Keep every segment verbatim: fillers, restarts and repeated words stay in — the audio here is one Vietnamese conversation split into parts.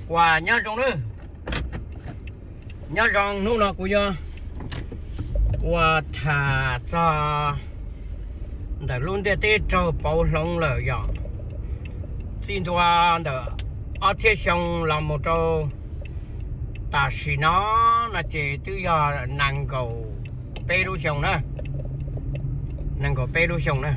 quả nhá rong nữa nhá rong nô nó cũng nhá quả thả cho để luôn để tết cho bao lông lợi ya xin toa để ở thế xong làm một trâu ta chỉ nó là chỉ tự do năng cầu bê lu xong nữa năng cầu bê lu xong nữa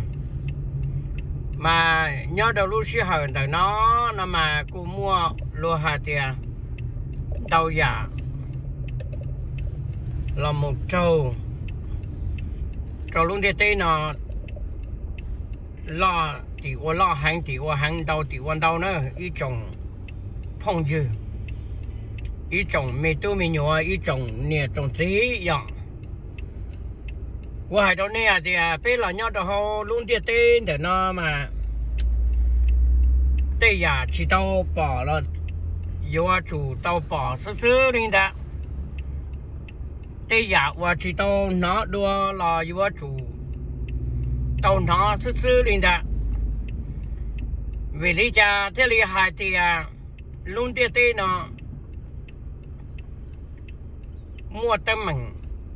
mà nhớ đầu lúc xưa hơn từ nó nó mà cô mua lúa hạt tiền đầu giả là một trâu trâu luôn để tây nó lo thì qua lo hàng thì qua hàng đầu thì qua đầu nữa ý trồng phong dư ý trồng mì tu mì nhỏ ý trồng nè trồng tí vậy qua hai đó nè thì bây giờ nhau đó họ luôn để tây để nó mà tây giả chỉ tao bỏ là yêu chủ tao bỏ sơ sơ đi đã tây giả và chỉ tao nó đua là yêu chủ tao nó sơ sơ đi đã vì lý cha thế lý hai thì luôn để tây nó mua tâm mình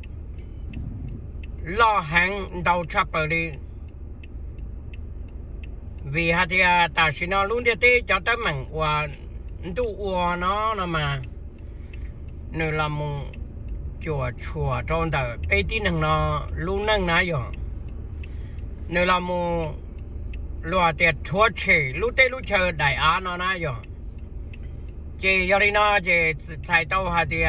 lo hàng đầu chập ở đi vì hạt thì ta chỉ nó luôn để tây cho tâm mình và đủ uo nó nó mà nơi làm một chùa chùa trong đời bây tin rằng nó luôn năng nãy rồi nơi làm một loạt tiệt chúa chỉ lúc tây lúc chờ đại á nó nãy rồi chỉ giờ đi nó chỉ xài tàu hạt thì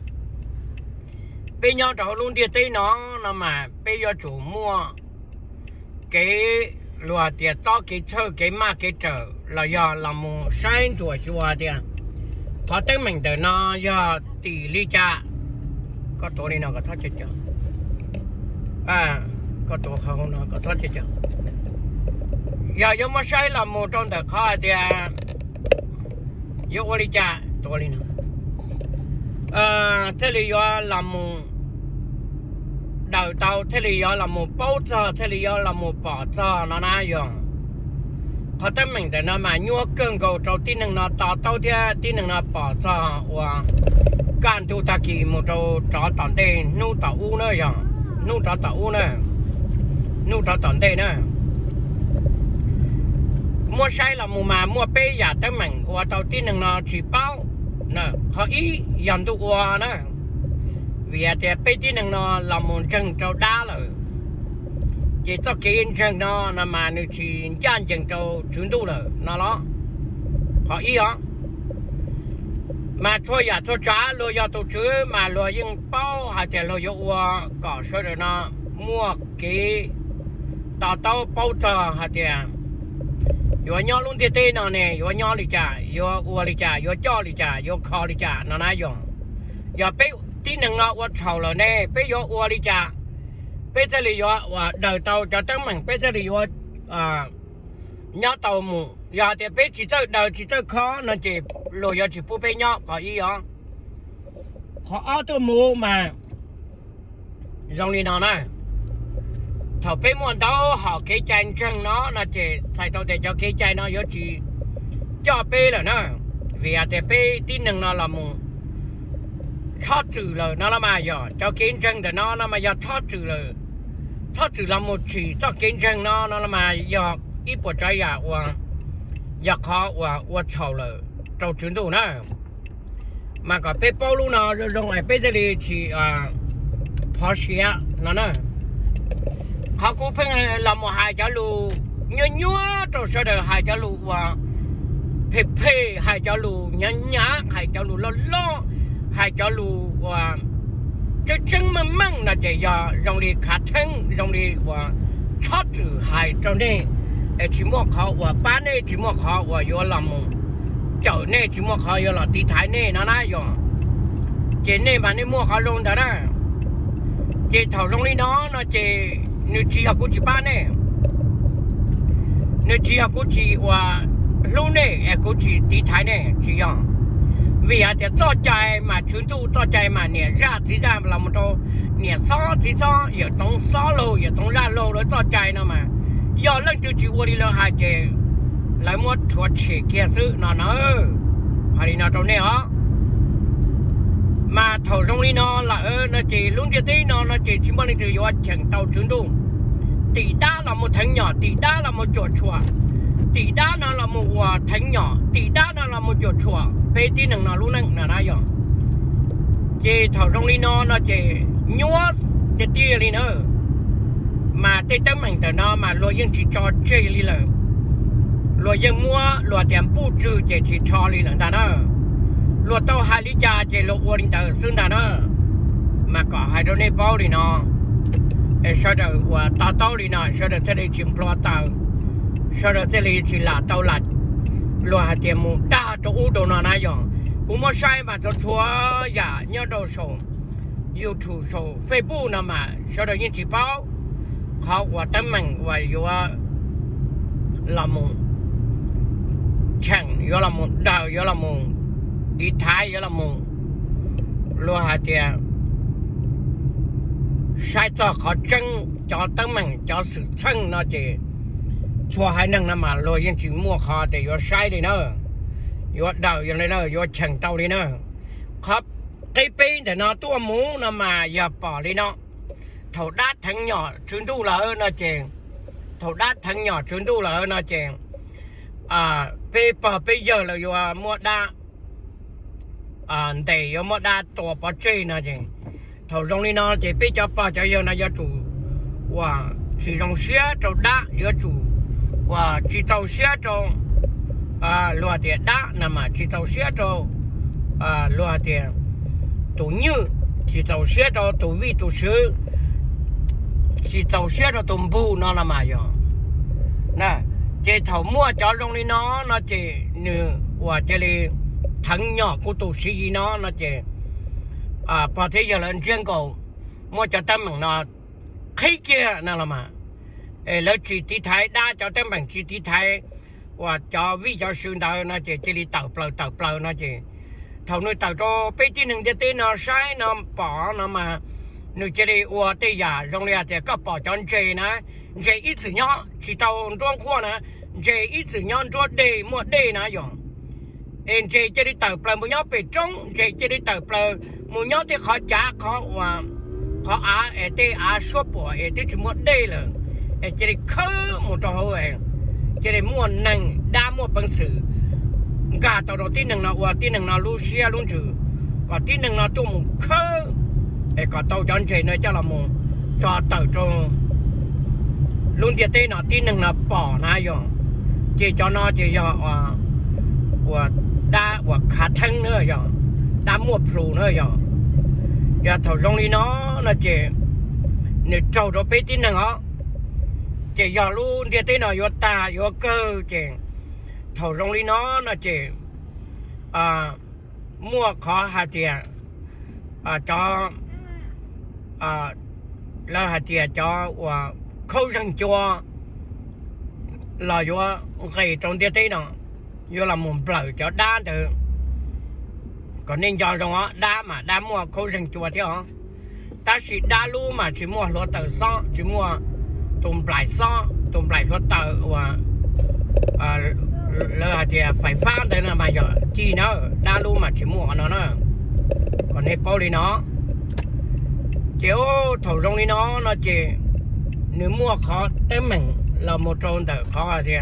bây giờ cháu luôn đi tây nó nó mà bây giờ chủ mua cái loạt tiệt to cái chơi cái ma cái trở là giờ làm một sáng chùa chùa thì thoát tới mình từ nó giờ tỷ lý cha có tổ này nào có thoát chết chưa à có tổ không nó có thoát chết chưa giờ giờ mà sai là một trong tờ kho thì giờ lý cha tổ này nào à thế thì giờ làm một đầu tàu thế thì giờ làm một bao giờ thế thì giờ làm một bỏ giờ nó nãy giờ họ tới mình để nó mà nhua cơn cầu trâu tin rằng nó tao tao thì tin rằng nó bỏ ra và can tu ta kỳ một trâu chó tận đây nu tao u nữa rồi nu chó tao u nữa nu chó tận đây nữa mua sai là mua mà mua bê giả tới mình và tao tin rằng nó chỉ bao nè họ ý dần tu qua nữa vì à thì bê tin rằng nó là một chân trâu đá rồi chỉ cho cái chân nó là mà nó chỉ gian chân trâu chuyển tu rồi nó đó họ ý hả mà thôi à thôi trả lo cho tôi chứ mà lo những bao hay là lo cho có số rồi nó mua cái tàu tàu bao giờ hay là yo nhau luôn thì tên nó nè yo nhau đi trả yo uo đi trả yo cho đi trả yo kho đi trả nó nói yo yo bé tin rằng nó uo sầu rồi nè bé yo uo đi trả bây giờ thì yo đời tàu cho tới mình bây giờ thì yo à nhớ tàu mù giờ thì bây chỉ tới đời chỉ tới khó nó chỉ lôi yo chỉ bố bé nhớ có ý hả họ ở tôi mù mà dòng đi nào này thầu bé muốn đâu họ cái chanh chân nó là chỉ xài tàu để cho cái chanh nó yo chỉ cho bé rồi nè vì à thì bé tin rằng nó là mù thoát trừ lời nó là mà giờ cho kiến chân thì nó nó mà giờ thoát trừ lời thoát trừ là một chỉ cho kiến chân nó nó là mà giờ ít bộ trái à và giờ khó và và chầu lời trâu chuyển đủ nữa mà có bé bao luôn nó rồi rồi bây giờ thì chỉ à phá xía nó nè họ cũng phải làm một hai cháu lù nhớ nhớ rồi sau đó hai cháu lù và phê phê hai cháu lù nhá nhá hai cháu lù lo lo hai cháu lù và chứ chân mà măng là chỉ giờ dòng đi khát thân dòng đi và chót trừ hai trong đây chỉ mua khó và bán này chỉ mua khó và vô làm chợ này chỉ mua khó vô là đi thái này nó nói rồi chỉ này mà này mua khó luôn đó nè chỉ thầu dòng đi nó nó chỉ nếu chỉ học cũng chỉ bán này nếu chỉ học cũng chỉ và lúc này cũng chỉ đi thái này chỉ giờ vì à thì cho chạy mà chuyến tu cho chạy mà nè ra thì ra là một chỗ nè xó thì xó ở trong xó lô ở trong ra lô rồi cho chạy nó mà giờ lần từ chịu đi là hai chị lại một chuột chỉ kia sự nó nó hay nó nhà trong này á mà thầu trong đi nó là ơ nó chỉ luôn địa tây nó nó chỉ chỉ mang từ yo chẳng tàu chuyến đu tỷ đa là một thằng nhỏ tỷ đa là một chỗ chùa tỷ đa nó là một thằng nhỏ tỷ đa nó là một chỗ chùa bây tí năng nó luôn năng là nào vậy chỉ thầu trong đi nó nó chỉ nhúa chỉ tia đi nữa mà tây tây mình từ nó mà lo yên chỉ cho chơi đi là lo yên mua lo tiền bù trừ chỉ chỉ cho đi là đó nữa lo tàu hai lý gia chỉ lo uốn từ xương đó nữa mà có hai đứa này bao đi nó sau đó và tàu tàu đi nó sau đó thế này chìm lo tàu sau đó thế này chỉ là tàu lật lo hai tiền mua đa cho u đồ nó này rồi cũng mua sai mà cho chúa giả nhớ đồ sổ YouTube sổ Facebook nó mà sau đó những chỉ báoเขาว่าตั้งมันว่าอยู่ว่าละมุนแข่งอยู่ละมุนดาวอยู่ละมุนดีท้ายอยู่ละมุนรัวหาเดียใช้ตัวเขาจังจอตั้งมันจอสื่อช่างน่าจะชัวให้นั่งน้ำมารัวยังจีมัวคอแต่อยู่ใช้เลยเนอะอยู่ดาวอยู่เลยเนอะอยู่แข่งเต่าเลยเนอะครับไก่เป็นแต่เนาะตัวหมูน้ำมาอย่าป่อเลยเนาะthầu đát thằng nhỏ chuyến đu là hơn nó chèn thầu đát thằng nhỏ chuyến đu là hơn nó chèn à bây giờ bây giờ là vô mua đa à để vô mua đa tổ bỏ chơi nó chèn thầu trong đi nó chỉ bây giờ bỏ cho vô nó vô chủ và chỉ trong xe trong đá vô chủ và chỉ tàu xe trong à loa tiền đá nằm mà chỉ tàu xe trong à loa tiền tổ như chỉ tàu xe trong tổ vi tổ sư chỉ tàu xe rồi tụm bu nó là mà rồi nè chỉ thầu mua cho trong đi nó nó chỉ nửa và chỉ là thằng nhỏ của tụ sĩ nó nó chỉ à bảo thế giờ là chuyên cầu mua cho tâm bằng nó khi kia nó là mà lấy chỉ tí thái đa cho tâm bằng chỉ tí thái và cho ví cho xương đầu nó chỉ chỉ đi tàu bờ tàu bờ nó chỉ thầu nuôi tàu cho bây giờ đừng để tên nó sai nó bỏ nó mà nếu chỉ là我对呀，用了这个保障这呢，这一次样去到状况呢，这一次样做的没的那样，哎，这这里投不没有被中，这这里投不没有的好价好话，好啊，哎对啊说不，哎对就没的了，哎这里可没多好哎，这里没能打没本事，噶到到第能那我第能那路西啊路住，个第能那都没可。ไอ้ก็เต่าจอนเจเนยเจ้าละมุงจอเต่าจงลุงเดียเต้หน่อที่หนึ่งน่ะป่อนะยองเจจอนอเจยอว่าว่าด้าว่าขาทั้งเนื้อยองด้ามัวพลูเนื้อยองอย่าเท่าตรงนี้เนาะนะเจเนี่ยเจ้าตัวไปที่หนึ่งอ๋อเจยอลุงเดียเต้หน่อยตายเกอเจเท่าตรงนี้เนาะนะเจอ่ามัวขอหาเจียอ่าจอà là hạt tiền cho và khâu răng cho là do cái trong địa tây nó do là một bờ cho đá từ còn nên cho trong đó đá mà đá mua khâu răng cho thế hả ta chỉ đá lu mà chỉ mua lúa tờ xó chỉ mua tôm lại xó tôm lại lúa tờ và à là hạt tiền phải phá đây là mà giờ chi nó đá lu mà chỉ mua nó nữa còn nên bao đi nó chiếu thầu trong đi nó nó chỉ nếu mua khó tới mình là một trong tờ khó thì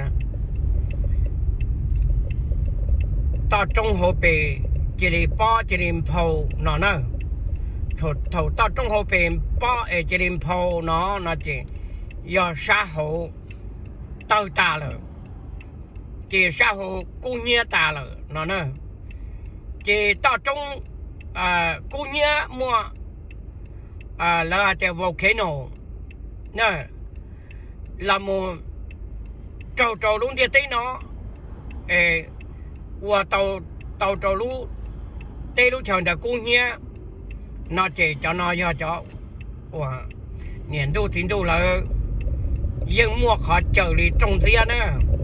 ta trong hồ bể chỉ đi bao chỉ đi phâu nó nữa thầu thầu ta trong hồ bể bao ở chỉ đi phâu nó nó chỉ do xã hội tao ta rồi chỉ xã hội cũng như ta rồi nó nữa chỉ ta trong à cũng như mua à là cái volcano nè là một trâu trâu luôn địa tây nó ê và tàu tàu trâu luôn tây luôn chọn được cung nhé nó chỉ cho nó cho cho và年度进度了樱木考这里种植呢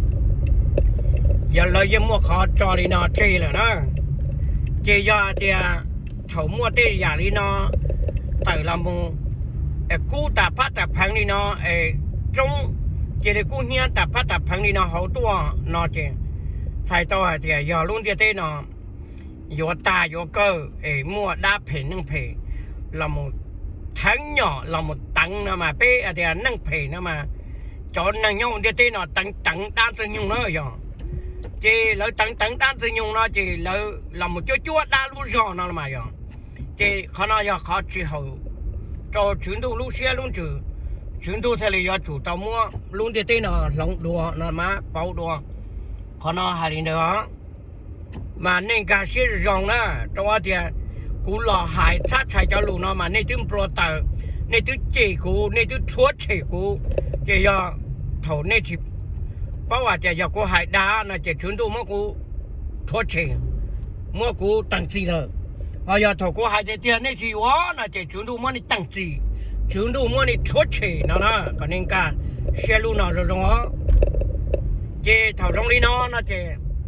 giờ là樱木考这里呢这了呢这要的头末的呀里呢tại là một cú tập phát tập phẳng đi nó trong chỉ để cú nhia tập phát tập phẳng đi nó hậu tua nó chỉ sai to thì giờ luôn địa thế nó 有大有高，诶，莫打赔能赔，那么疼nhỏ là một tầng nào mà bé à thì nâng phê nào mà cho nâng nhau đi tới nó tầng tầng đan tự nhung nó rồi chỉ lỡ tầng tầng đan tự nhung nó chỉ lỡ là một chỗ chỗ đa lúc rồi nó mà rồi chỉ khó nó giờ khó chỉ hậu cho chuyến tu lúc xe luôn chứ chuyến tu theo là chủ tàu mua luôn đi tới nó lồng đùa nó má bao đùa khó nó hay đi nữa mà nên cả xe rong đó cho thì cú lò hải sát chạy cho lù nó mà nên tiếng pro tờ nên tiếng chỉ cú nên tiếng chúa chỉ cú chỉ do thầu nên chỉ bao giờ chỉ do cú hải đá là chỉ chuyến tu mua cú chúa chỉ mua cú tăng gì rồi bây giờ thầu cú hải tiền nên chỉ quá là chỉ chuyến tu mua nên tăng gì chuyến tu mua nên chúa chỉ nó nó còn nên cả xe lù nó rồi đó chỉ thầu trong đi nó nó chỉ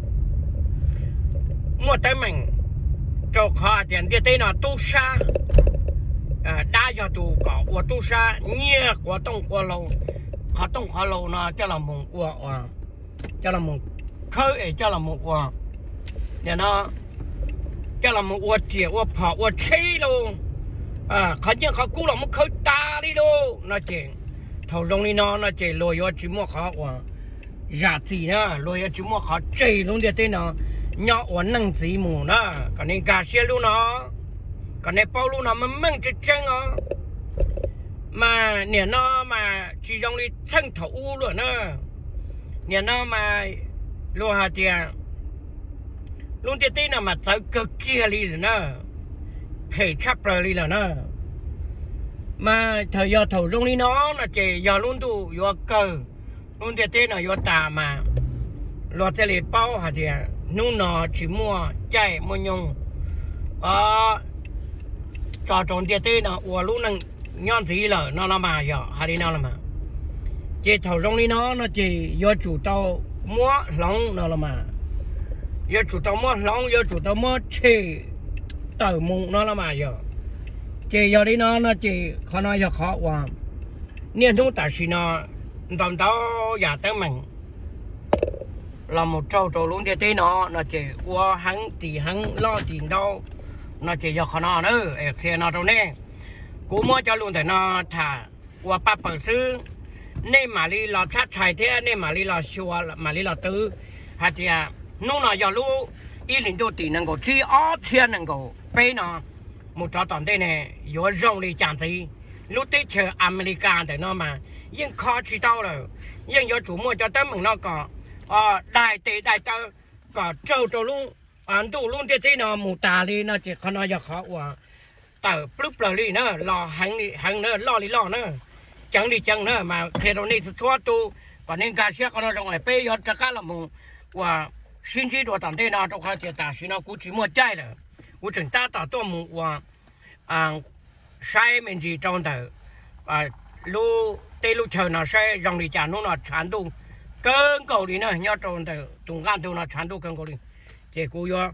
mua tới mình cho khó tiền đi tới nó tu sa à đa giờ tu có của tu sa nhẹ của tông của lâu khó tông khó lâu nó cho là một của cho là một khơi cho là một của để nó cho là một của chĩa của phỏ của chi luôn à khó nhưng khó cú là một khơi ta đi đâu nó chỉ thầu rong đi nó nó chỉ lôi vô chỉ mua khó của giả gì nữa lôi vô chỉ mua khó chỉ luôn đi tới nó nhỏ uốn năng gì mù đó còn nên cà xe luôn nó còn nên bao luôn nó mà mang cái chân nó mà nè nó mà chỉ dùng đi chân thấu luôn nữa nè nó mà luôn hả chị luôn tiền tiền nào mà tới cực kia đi rồi nữa phải chấp rồi đi rồi nữa mà thời giờ thầu dùng đi nó là chỉ giờ luôn tu giờ cơ luôn tiền tiền nào giờ tà mà lo thế này bao hả chị nung nó chỉ mua chạy mua nhung ờ cho tròn tiền tê nó ủa lúc năng nhon gì lở nó là mà giờ hay đi nào là mà chỉ thầu rong đi nó nó chỉ do chủ tàu mua lóng nó là mà do chủ tàu mua lóng do chủ tàu mua chỉ tàu mùng nó là mà giờ chỉ giờ đi nó nó chỉ khó nói giờ khó quá niên chúng ta chỉ nó tầm tao giả tới mình là một trâu trâu luôn thì nó nó chỉ qua hắn thì hắn lo tiền đâu nó chỉ cho nó nữa khi nó trong này cú mua cho luôn thì nó thả qua ba bờ xứ nên mà đi là sát chạy thế nên mà đi là xua mà đi là tứ hay thì nó là giờ lúc ý định đồ tiền năng够chỉ ở thiên năng够bây nó một trò tận đây này có rong đi chẳng gì lúc tới chờ America thì nó mà nhưng khó chỉ đâu rồi nhưng có chủ mua cho tới mình nó có à đại tỷ đại tơ có trâu trâu luôn anh tu luôn thế thế nó mù tà đi nó chỉ khó nói giờ khó quá tờ plus rồi đi nữa lo hàng đi hàng nữa lo đi lo nữa chẳng đi chẳng nữa mà khi đó này xóa tu còn nên cá xe con nó trong này bây giờ tất cả là mù và xin chỉ đồ tạm thế nào trong hai tiền ta xin nó cũng chỉ mua trái rồi cũng chừng ta tạoตัวmù và à sai mình chỉ trong tờ à lu tây lu chờ nó sai dòng đi trả nó nó chán tu cơn cầu đi nữa nhớ trong tờ tung gan tu nó chán tu cơn cầu đi thì cô yo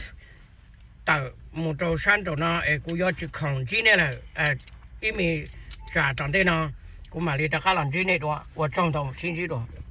tờ một trâu san trâu nó cô yo chỉ khổng chỉ này là à ý mình trả trong đây nó cũng mà đi tất cả làm chỉ này đó và trong đầu xin chỉ đó